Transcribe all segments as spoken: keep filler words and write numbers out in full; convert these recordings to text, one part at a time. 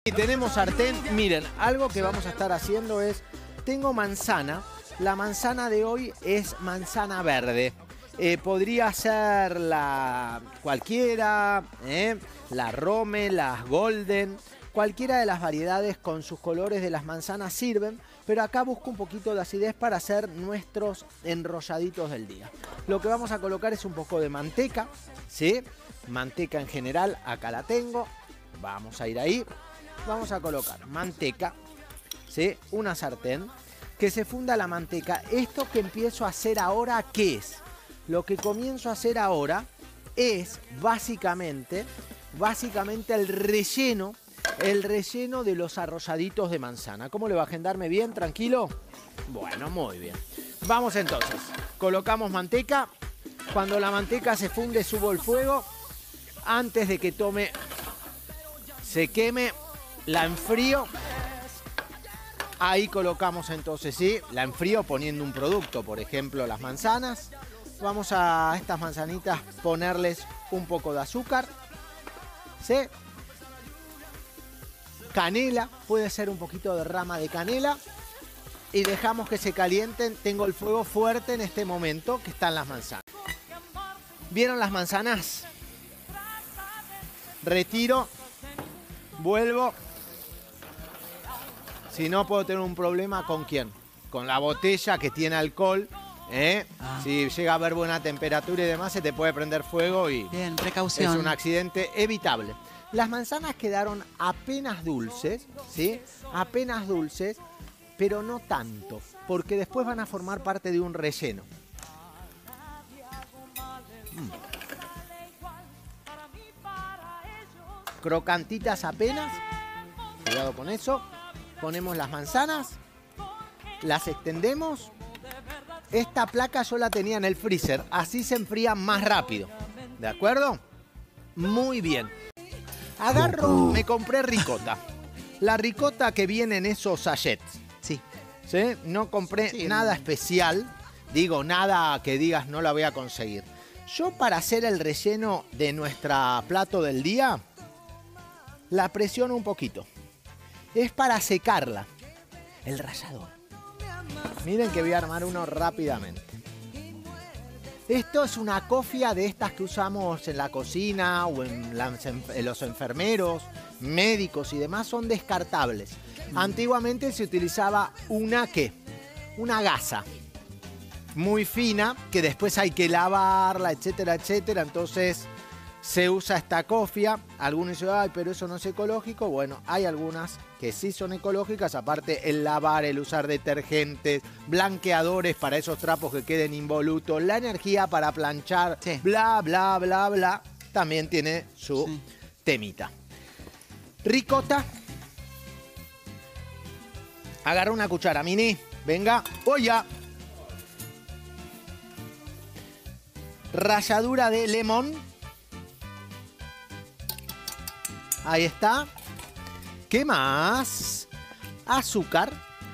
Y tenemos sartén. Miren, algo que vamos a estar haciendo es, tengo manzana. La manzana de hoy es manzana verde. Eh, podría ser la cualquiera, eh, la Rome, las Golden, cualquiera de las variedades con sus colores de las manzanas sirven, pero acá busco un poquito de acidez para hacer nuestros enrolladitos del día. Lo que vamos a colocar es un poco de manteca, ¿sí? Manteca en general, acá la tengo. Vamos a ir ahí. Vamos a colocar manteca, ¿sí? Una sartén, que se funda la manteca. Esto que empiezo a hacer ahora, ¿qué es? Lo que comienzo a hacer ahora es básicamente, básicamente el relleno, el relleno de los arrolladitos de manzana. ¿Cómo le va a agendarme bien? ¿Tranquilo? Bueno, muy bien. Vamos entonces. Colocamos manteca. Cuando la manteca se funde, subo el fuego. Antes de que tome, se queme, la enfrío. Ahí colocamos entonces, ¿sí? La enfrío poniendo un producto, por ejemplo, las manzanas. Vamos a estas manzanitas ponerles un poco de azúcar, ¿sí? Canela, puede ser un poquito de rama de canela. Y dejamos que se calienten. Tengo el fuego fuerte en este momento que están las manzanas. ¿Vieron las manzanas? Retiro, vuelvo. Si no, puedo tener un problema, ¿con quién? Con la botella que tiene alcohol, ¿eh? Ah. Si llega a haber buena temperatura y demás, se te puede prender fuego y bien, precaución. Es un accidente evitable. Las manzanas quedaron apenas dulces, ¿sí? Apenas dulces, pero no tanto, porque después van a formar parte de un relleno. Mm. Crocantitas apenas, cuidado con eso. Ponemos las manzanas, las extendemos. Esta placa yo la tenía en el freezer, así se enfría más rápido. ¿De acuerdo? Muy bien. Agarro, me compré ricota. La ricota que viene en esos sachets. Sí. ¿Sí? No compré sí, nada especial. Digo, nada que digas no la voy a conseguir. Yo para hacer el relleno de nuestra plato del día, la presiono un poquito. Es para secarla. El rallador. Miren que voy a armar uno rápidamente. Esto es una cofia de estas que usamos en la cocina o en, la, en los enfermeros, médicos y demás. Son descartables. Antiguamente se utilizaba una ¿qué? Una gasa. Muy fina, que después hay que lavarla, etcétera, etcétera. Entonces se usa esta cofia. Algunos dicen, ay, pero eso no es ecológico. Bueno, hay algunas que sí son ecológicas. Aparte, el lavar, el usar detergentes, blanqueadores para esos trapos que queden involutos, la energía para planchar, sí. bla, bla, bla, bla. También tiene su sí. temita. Ricota. Agarra una cuchara, Mini. Venga. ¡Oya! Ralladura de limón. Ahí está. ¿Qué más? Azúcar.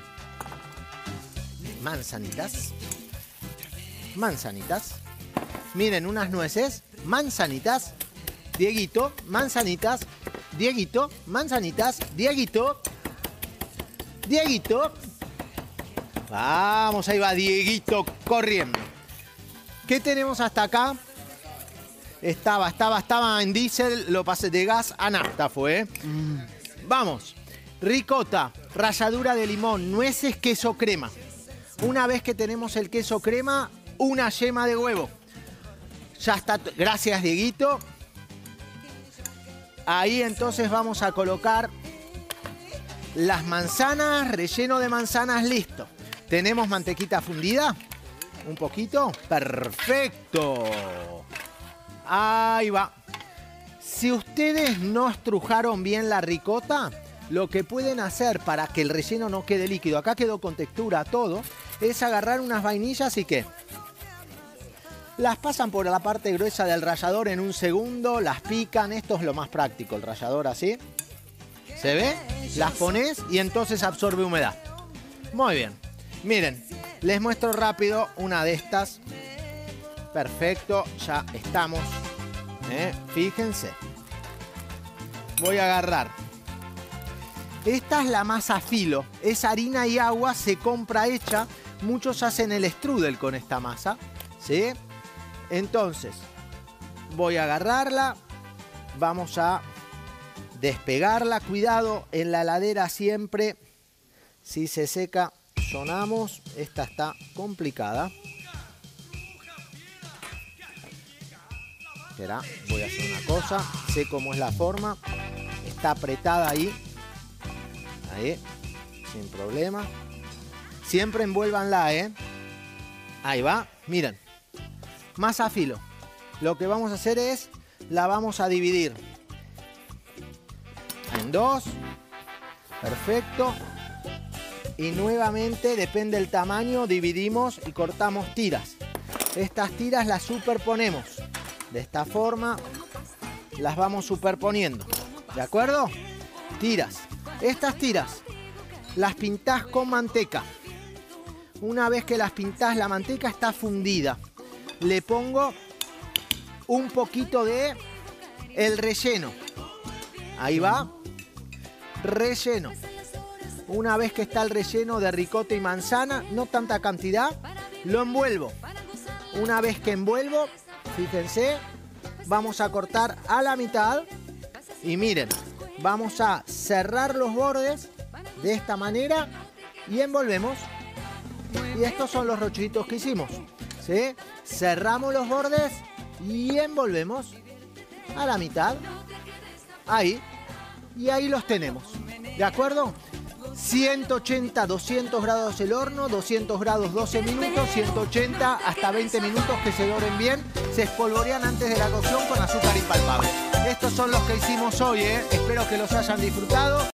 Manzanitas. Manzanitas. Miren, unas nueces. Manzanitas. Dieguito. Manzanitas. Dieguito. Manzanitas. Dieguito. Dieguito. Vamos, ahí va Dieguito corriendo. ¿Qué tenemos hasta acá? Estaba, estaba, estaba en diésel, lo pasé de gas a nafta fue. ¿eh? Mm. Vamos. Ricota, ralladura de limón, nueces, queso crema. Una vez que tenemos el queso crema, una yema de huevo. Ya está. Gracias, Dieguito. Ahí entonces vamos a colocar las manzanas, relleno de manzanas, listo. ¿Tenemos mantequita fundida? ¿Un poquito? ¡Perfecto! Ahí va. Si ustedes no estrujaron bien la ricota, lo que pueden hacer para que el relleno no quede líquido, acá quedó con textura todo, es agarrar unas vainillas y ¿qué? Las pasan por la parte gruesa del rallador en un segundo, las pican, esto es lo más práctico, el rallador así. ¿Se ve? Las pones y entonces absorbe humedad. Muy bien. Miren, les muestro rápido una de estas. Perfecto, ya estamos. ¿Eh? Fíjense. Voy a agarrar Esta es la masa filo. Es harina y agua, se compra hecha. Muchos hacen el strudel con esta masa, ¿sí? Entonces, voy a agarrarla. Vamos a despegarla. Cuidado, en la heladera siempre, si se seca, sonamos. Esta está complicada. Espera, voy a hacer una cosa. Sé cómo es la forma. Está apretada ahí. Ahí, sin problema. Siempre envuélvanla, ¿eh? Ahí va, miren. Masa filo. Lo que vamos a hacer es, la vamos a dividir en dos. Perfecto. Y nuevamente, depende del tamaño, dividimos y cortamos tiras. Estas tiras las superponemos. De esta forma, las vamos superponiendo. ¿De acuerdo? Tiras. Estas tiras las pintás con manteca. Una vez que las pintás, la manteca está fundida. Le pongo un poquito de el relleno. Ahí va. Relleno. Una vez que está el relleno de ricota y manzana, no tanta cantidad, lo envuelvo. Una vez que envuelvo, fíjense, vamos a cortar a la mitad y miren, vamos a cerrar los bordes de esta manera y envolvemos. Y estos son los rochitos que hicimos, ¿sí? Cerramos los bordes y envolvemos a la mitad. Ahí. Y ahí los tenemos. ¿De acuerdo? ciento ochenta, doscientos grados el horno, doscientos grados doce minutos, ciento ochenta hasta veinte minutos que se doren bien. Se espolvorean antes de la cocción con azúcar impalpable. Estos son los que hicimos hoy, ¿eh? Espero que los hayan disfrutado.